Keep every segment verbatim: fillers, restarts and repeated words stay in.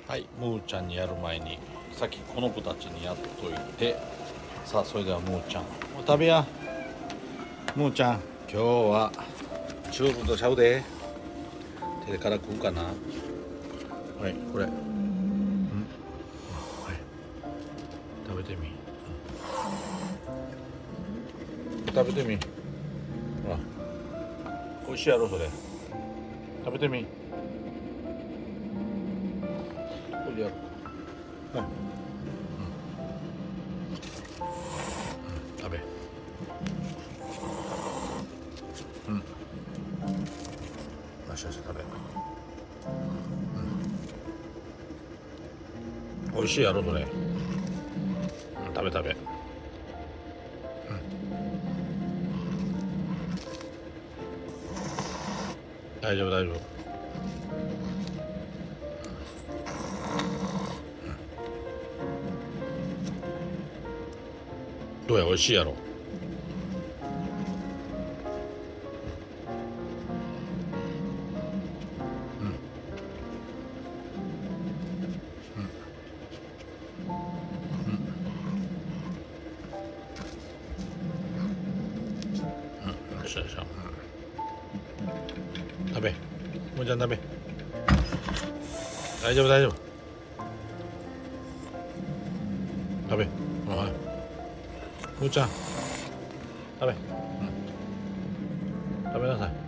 はい、ムーちゃんにやる前にさっきこの子たちにやっといて、さあそれではムーちゃんお食べや。ムーちゃん今日はチューブとちゃうで。手から食うかな。はいこれ、うん、はい、食べてみ、うん、食べてみ。ほら美味しいやろそれ。食べてみ。これでやろうか。はい、うん、食べ。うん。よしよし食べ。うん。美味しいやろそれ。うん、食べ食べ。うん。大丈夫大丈夫。どうや美味しいやろ。うん。うん。うん。うん。よっしゃよっしゃ。うん。食べ。もうちゃん食べ。大丈夫大丈夫。食べ。はい。もうちゃん食べ。うん。食べなさい。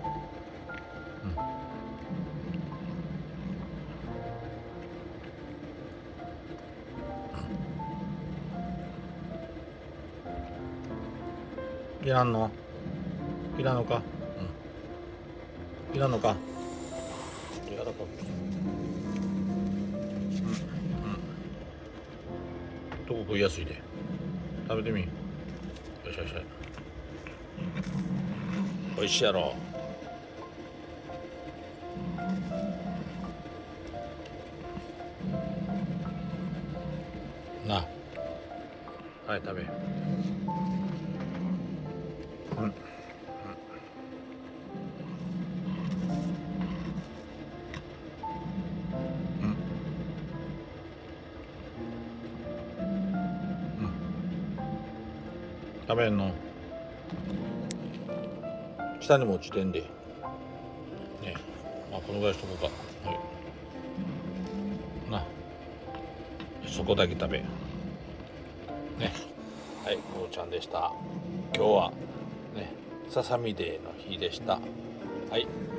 うん。いらんの？いらんのか？うん。いらんのか？柔らかく。どこ食いやすいで。食べてみ。よしよし。おいしいやろ。な。はい食べ。うん。うん。うん。食べんの？下にも落ちてんで。ね。まあこのぐらいしとこうか。はい。な。そこだけ食べ。ね。はい、むーちゃんでした。今日はね、ささみデーの日でした。はい。